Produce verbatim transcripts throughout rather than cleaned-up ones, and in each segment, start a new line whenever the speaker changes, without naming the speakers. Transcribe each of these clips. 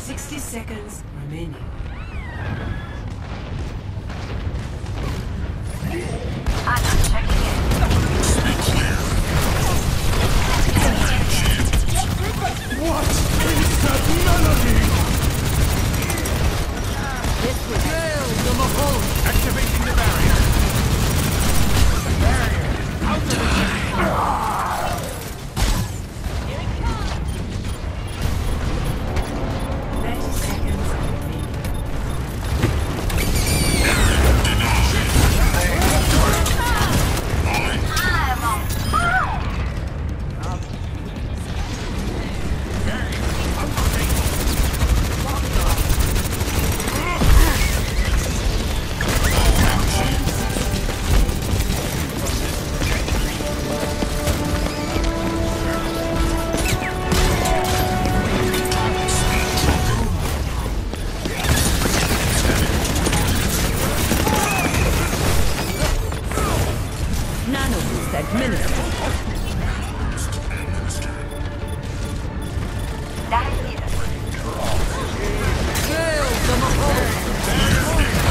sixty seconds remaining.
I'm checking in.
What is that melody?
This was Hail the Mahal!
Activating the barrier. Barrier. Out of the
thirty seconds remaining.
I'm on fire.
Nano boost administered.
That is it.
Hail the Mahal!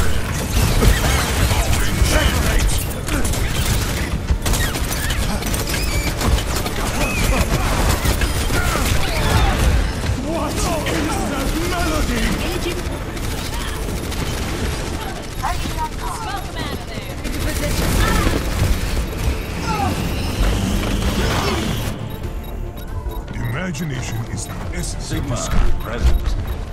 What is that melody?
Touch that car.
Imagination is the essence
Sigma,
of this.
present.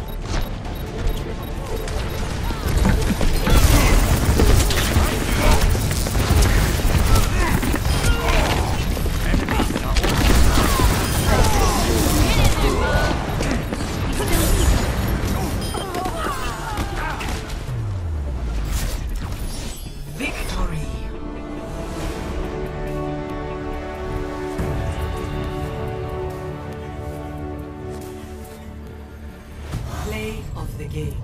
Victory! Play of the game.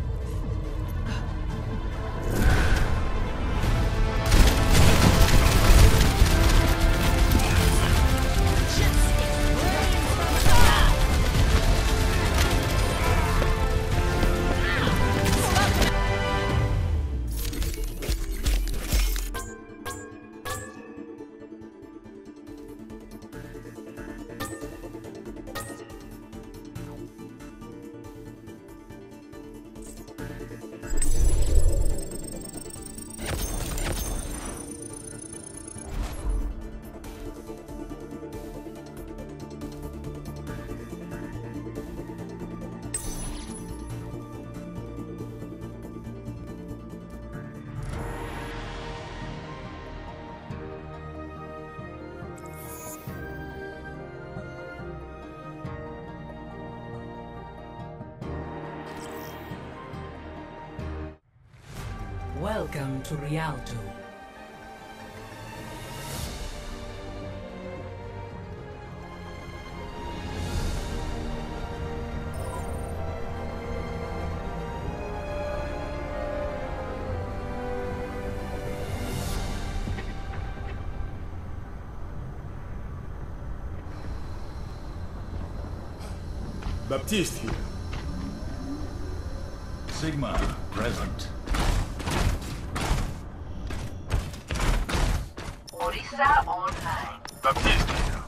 Welcome to Rialto.
Baptiste here.
Sigma, present.
Orisa online.
Baptiste here.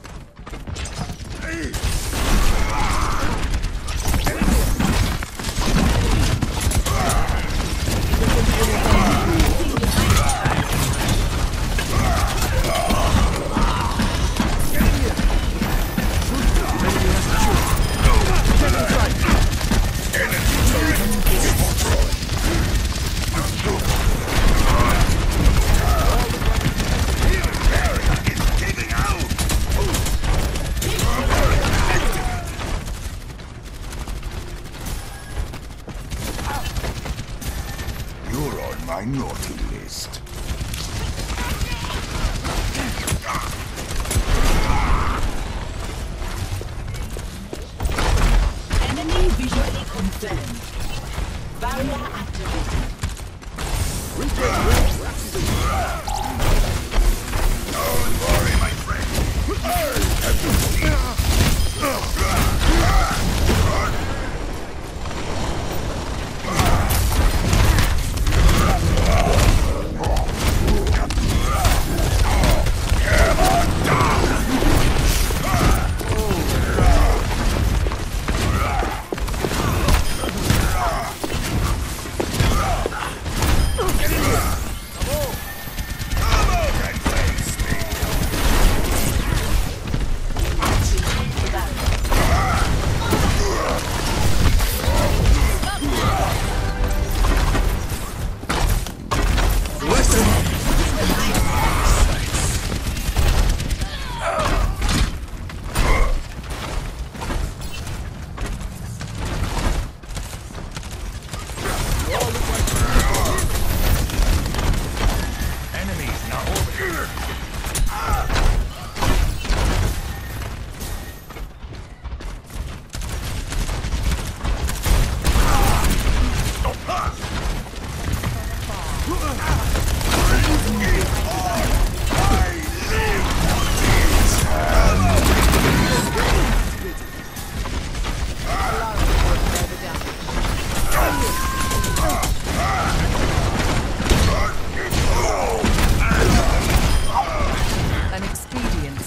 You're on my naughty list.
Enemy visually confirmed. Barrier activated.
Don't worry, my friend.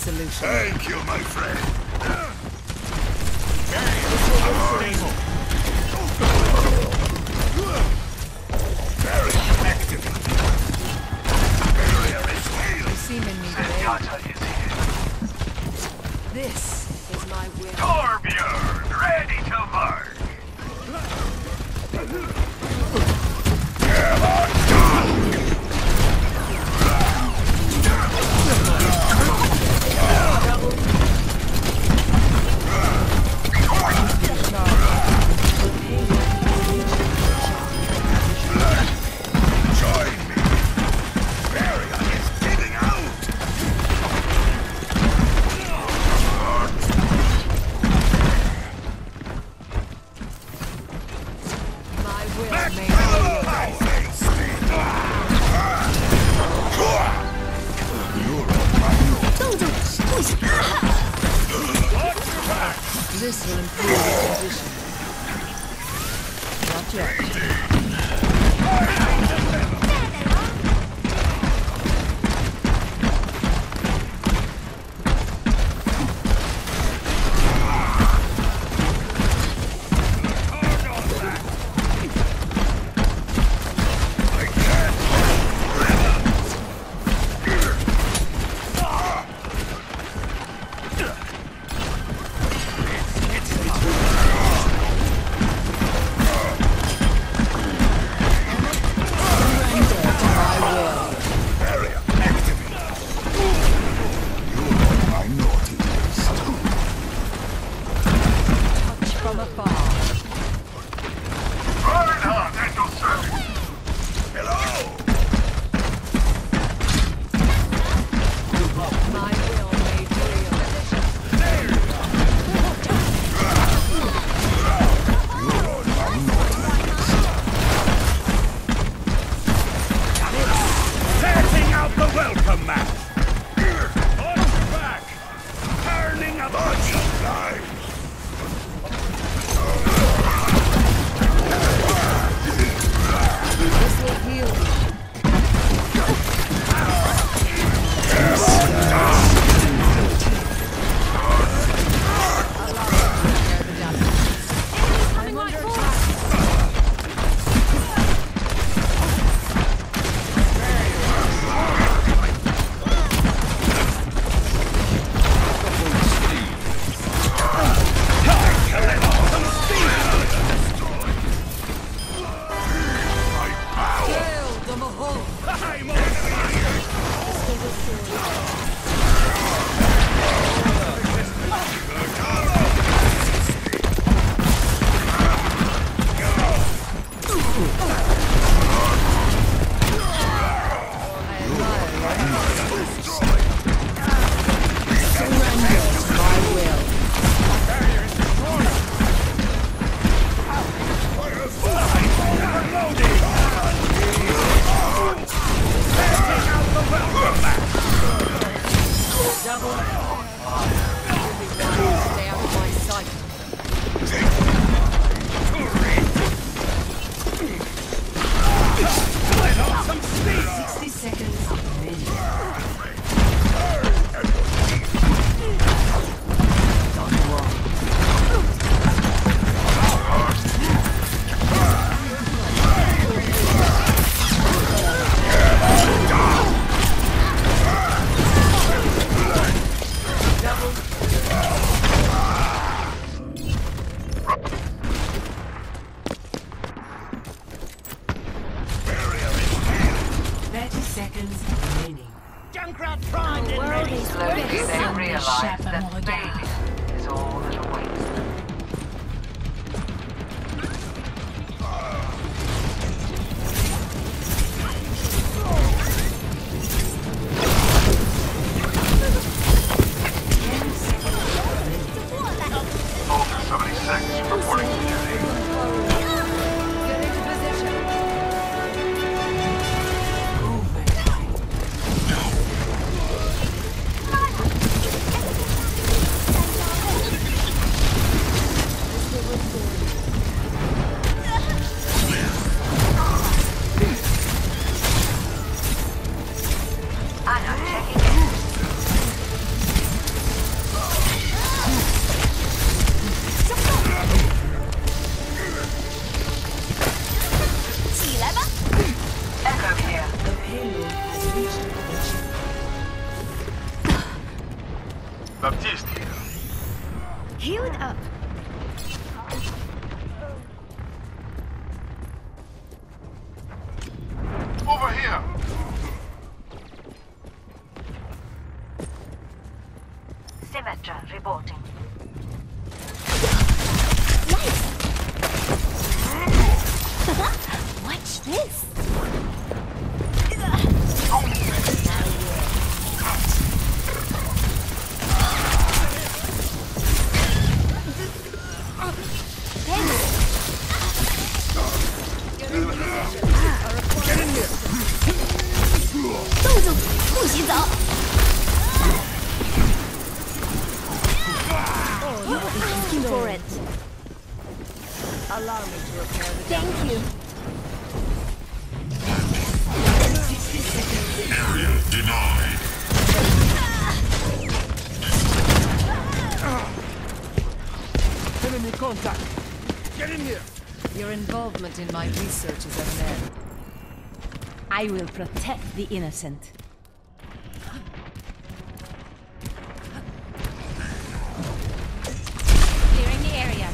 solution.
Thank you, my friend. Barrier activated. Barrier is healed.
Seemingly
Zenyatta is here.
this is my will.
Torbjorn, ready to work.
Join me. Barrier is giving out.
My will
Back
may
to my face. You're on my notice.
This will improve your condition. Not yet.
Barrier activated. You're on my naughty list.
Touch from afar.
Reinhardt at your service.
Hello.
My will made real.
You're on my naughty list.
Setting out the welcome mat! On your back! Turning a bunch!
Live.
This will heal you. I'm under attack. Kill the Mahal.
I'm on fire!
Surrender to my will.
Setting out the welcome mat!
Double. Stay out of my sight.
Let off some steam!
sixty seconds remaining. thirty seconds remaining.
Junkrat primed and ready!
Slowly they realize that failure is all that awaits them.
ten seconds remaining.
Ultra seventy-six reporting to duty.
Get into position.
Overtime.
I'm not checking in. reporting.
Watch this.
Get in here!
动作不许走。You will be asking for it.
Allow me to repair the
Thank you.
Area denied.
Enemy contact! Get in here!
Your involvement in my research is at an end.
I will protect the innocent. Clearing the area.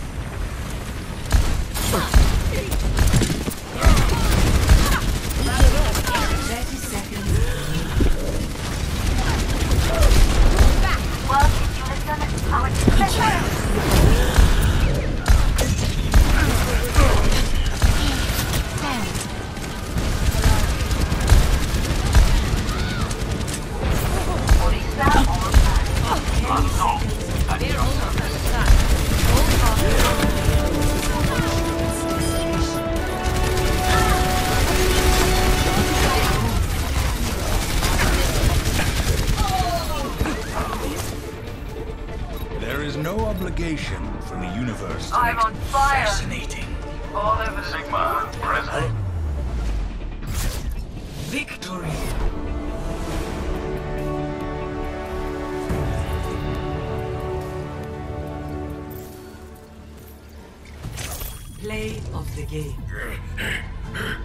thirty seconds.
Well, if you listen, I would better.
There is no obligation from the universe to
I'm
make
on fire.
fascinating.
All over Sigma, present.
Victory. Play of the game.